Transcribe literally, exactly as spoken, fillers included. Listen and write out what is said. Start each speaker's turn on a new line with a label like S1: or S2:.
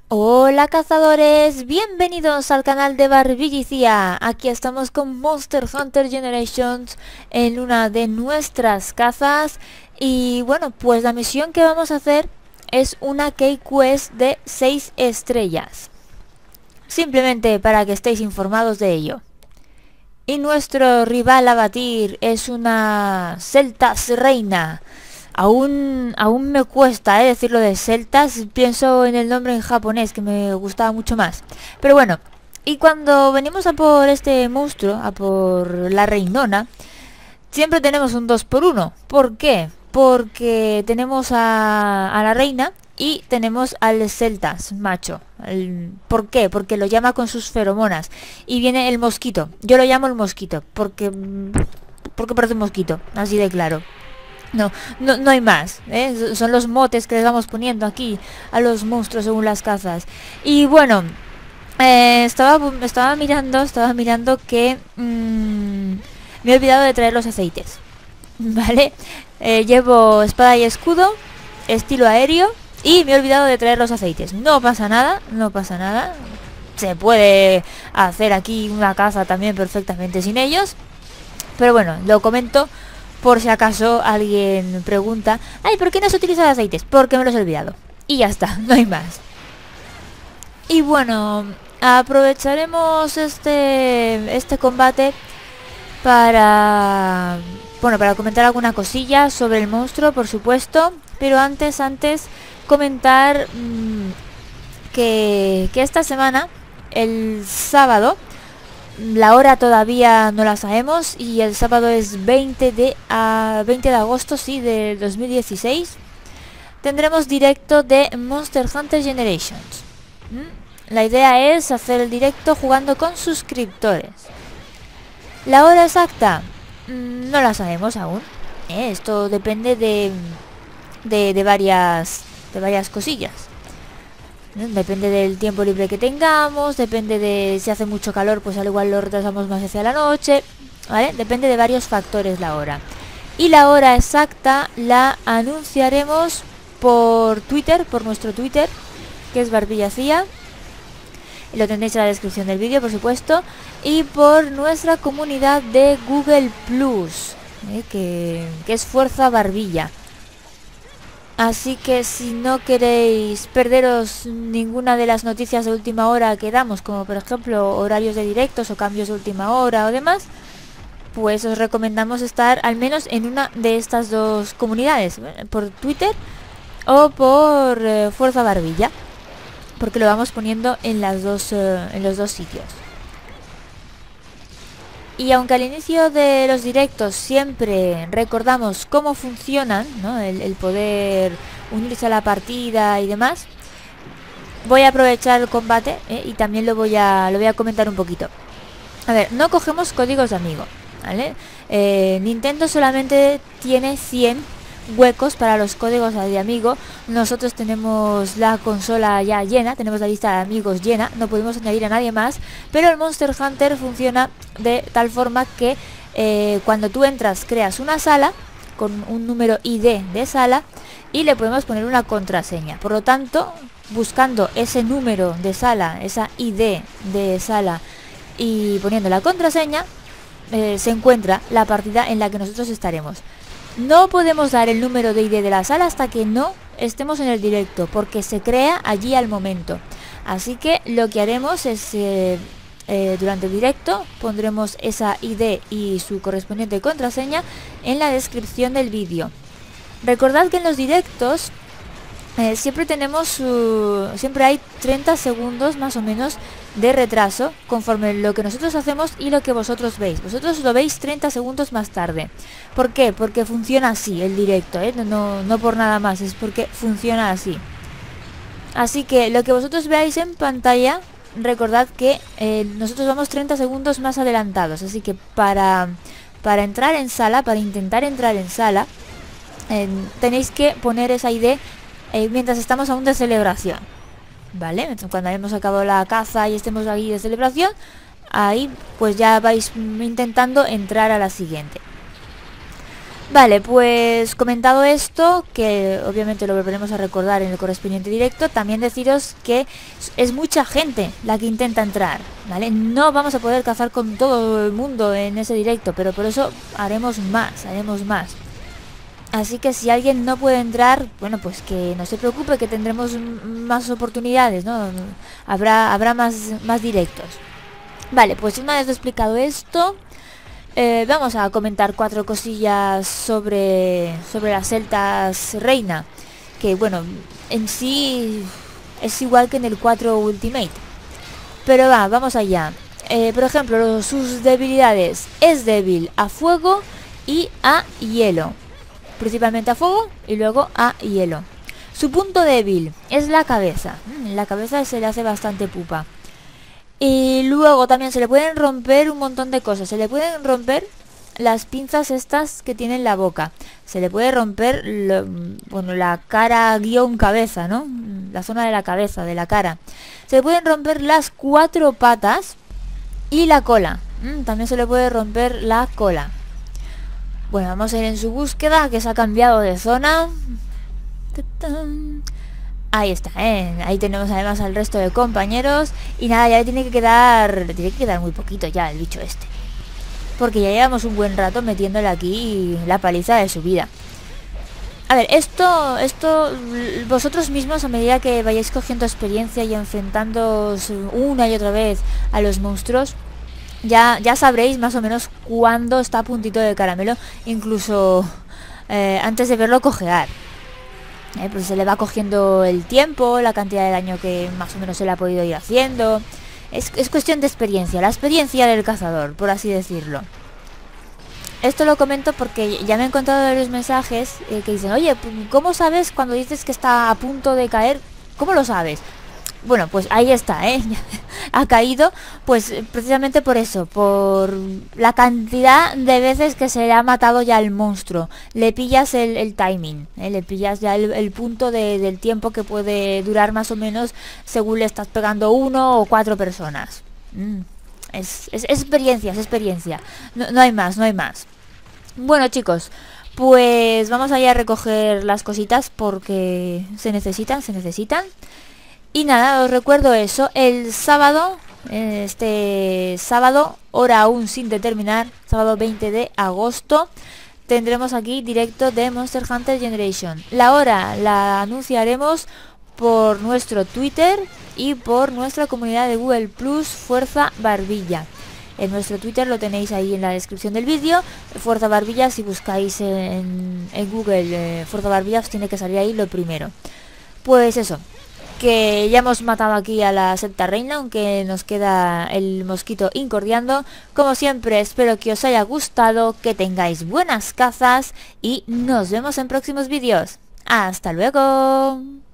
S1: Hola cazadores, bienvenidos al canal de Barbillicía. Aquí estamos con Monster Hunter Generations en una de nuestras cazas. Y bueno, pues la misión que vamos a hacer es una Key Quest de seis estrellas. Simplemente para que estéis informados de ello. Y nuestro rival a batir es una Celtas Reina. Aún, aún me cuesta ¿eh? decirlo de celtas, pienso en el nombre en japonés que me gustaba mucho más. Pero bueno, y cuando venimos a por este monstruo, a por la reinona, siempre tenemos un dos por uno. ¿Por qué? Porque tenemos a, a la reina y tenemos al celtas macho. El, ¿Por qué? Porque lo llama con sus feromonas. Y viene el mosquito. Yo lo llamo el mosquito porque, porque parece un mosquito, así de claro. No, no, no hay más, ¿eh? Son los motes que les vamos poniendo aquí a los monstruos según las cazas. Y bueno, eh, estaba, estaba mirando, estaba mirando que mmm, me he olvidado de traer los aceites. ¿Vale? Eh, llevo espada y escudo, estilo aéreo, y me he olvidado de traer los aceites. No pasa nada, no pasa nada. Se puede hacer aquí una caza también perfectamente sin ellos. Pero bueno, lo comento por si acaso alguien pregunta: ay, ¿por qué no se utilizan aceites? Porque me los he olvidado. Y ya está, no hay más. Y bueno, aprovecharemos este, este combate para... Bueno, para comentar alguna cosilla sobre el monstruo, por supuesto. Pero antes, antes, comentar mmm, que, que esta semana, el sábado... La hora todavía no la sabemos y el sábado es veinte de, uh, veinte de agosto, sí, de dos mil dieciséis. Tendremos directo de Monster Hunter Generations. ¿Mm? La idea es hacer el directo jugando con suscriptores. La hora exacta mm, no la sabemos aún. ¿eh? Esto depende de, de, de, varias, de varias cosillas. Depende del tiempo libre que tengamos, depende de si hace mucho calor, pues al igual lo retrasamos más hacia la noche, ¿vale? Depende de varios factores la hora. Y la hora exacta la anunciaremos por Twitter, por nuestro Twitter, que es Barbillacía. Lo tendréis en la descripción del vídeo, por supuesto. Y por nuestra comunidad de Google Plus, ¿eh? que, que es Fuerza Barbilla. Así que si no queréis perderos ninguna de las noticias de última hora que damos, como por ejemplo horarios de directos o cambios de última hora o demás, pues os recomendamos estar al menos en una de estas dos comunidades, por Twitter o por eh, Fuerza Barbilla, porque lo vamos poniendo en, las dos, eh, en los dos sitios. Y aunque al inicio de los directos siempre recordamos cómo funcionan, ¿no? el, el poder unirse a la partida y demás, voy a aprovechar el combate ¿eh? y también lo voy, a, lo voy a comentar un poquito. A ver, no cogemos códigos de amigo, ¿vale? Eh, Nintendo solamente tiene cien huecos para los códigos de amigo. Nosotros tenemos la consola ya llena, tenemos la lista de amigos llena, no podemos añadir a nadie más, pero el Monster Hunter funciona de tal forma que eh, cuando tú entras creas una sala con un número I D de sala y le podemos poner una contraseña. Por lo tanto, buscando ese número de sala, esa I D de sala y poniendo la contraseña, eh, se encuentra la partida en la que nosotros estaremos. No podemos dar el número de I D de la sala hasta que no estemos en el directo, porque se crea allí al momento. Así que lo que haremos es, eh, eh, durante el directo, pondremos esa I D y su correspondiente contraseña en la descripción del vídeo. Recordad que en los directos eh, siempre tenemos, uh, siempre hay treinta segundos más o menos de retraso conforme lo que nosotros hacemos y lo que vosotros veis. Vosotros lo veis treinta segundos más tarde. ¿Por qué? Porque funciona así el directo, ¿eh? no, no por nada más, es porque funciona así. Así que lo que vosotros veáis en pantalla, recordad que eh, nosotros vamos treinta segundos más adelantados. Así que para, para entrar en sala, para intentar entrar en sala, eh, tenéis que poner esa I D eh, mientras estamos aún de celebración. Vale, cuando hemos acabado la caza y estemos ahí de celebración, ahí pues ya vais intentando entrar a la siguiente. Vale, pues comentado esto, que obviamente lo volveremos a recordar en el correspondiente directo, también deciros que es mucha gente la que intenta entrar, ¿vale? No vamos a poder cazar con todo el mundo en ese directo, pero por eso haremos más, haremos más. Así que si alguien no puede entrar, bueno, pues que no se preocupe, que tendremos más oportunidades, ¿no? Habrá, habrá más, más directos. Vale, pues una vez explicado esto... Eh, vamos a comentar cuatro cosillas sobre, sobre las celtas reina. Que bueno, en sí es igual que en el cuatro Ultimate. Pero va, vamos allá. Eh, por ejemplo, sus debilidades. Es débil a fuego y a hielo. Principalmente a fuego y luego a hielo. Su punto débil es la cabeza. La cabeza se le hace bastante pupa. Y luego también se le pueden romper un montón de cosas. Se le pueden romper las pinzas estas que tiene en la boca. Se le puede romper lo, bueno, la cara guión cabeza, ¿no? La zona de la cabeza, de la cara. Se le pueden romper las cuatro patas y la cola. Mm, también se le puede romper la cola. Bueno, vamos a ir en su búsqueda, que se ha cambiado de zona. ¡Tatán! Ahí está, ¿eh? Ahí tenemos además al resto de compañeros. Y nada, ya le tiene que quedar... Le tiene que quedar muy poquito ya el bicho este. Porque ya llevamos un buen rato metiéndole aquí la paliza de su vida. A ver, esto... Esto... Vosotros mismos, a medida que vayáis cogiendo experiencia y enfrentándoos una y otra vez a los monstruos, ya, ya sabréis más o menos cuándo está a puntito de caramelo. Incluso eh, antes de verlo cojear. Eh, pues se le va cogiendo el tiempo, la cantidad de daño que más o menos se le ha podido ir haciendo. Es, es cuestión de experiencia, la experiencia del cazador, por así decirlo. Esto lo comento porque ya me he encontrado varios mensajes eh, que dicen: oye, ¿cómo sabes cuando dices que está a punto de caer? ¿Cómo lo sabes? Bueno, pues ahí está, ¿eh? Ha caído, pues precisamente por eso, por la cantidad de veces que se le ha matado ya el monstruo. Le pillas el, el timing, ¿eh? Le pillas ya el, el punto de, del tiempo que puede durar más o menos según le estás pegando uno o cuatro personas. Mm. Es, es, es experiencia, es experiencia. No, no hay más, no hay más. Bueno, chicos, pues vamos allá a recoger las cositas porque se necesitan, se necesitan. Y nada, os recuerdo eso, el sábado, este sábado, hora aún sin determinar, sábado veinte de agosto, tendremos aquí directo de Monster Hunter Generation. La hora la anunciaremos por nuestro Twitter y por nuestra comunidad de Google Plus, Fuerza Barbilla. En nuestro Twitter lo tenéis ahí en la descripción del vídeo, Fuerza Barbilla. Si buscáis en, en Google eh, Fuerza Barbilla os tiene que salir ahí lo primero. Pues eso, que ya hemos matado aquí a la secta reina, aunque nos queda el mosquito incordiando. Como siempre, espero que os haya gustado, que tengáis buenas cazas y nos vemos en próximos vídeos. ¡Hasta luego!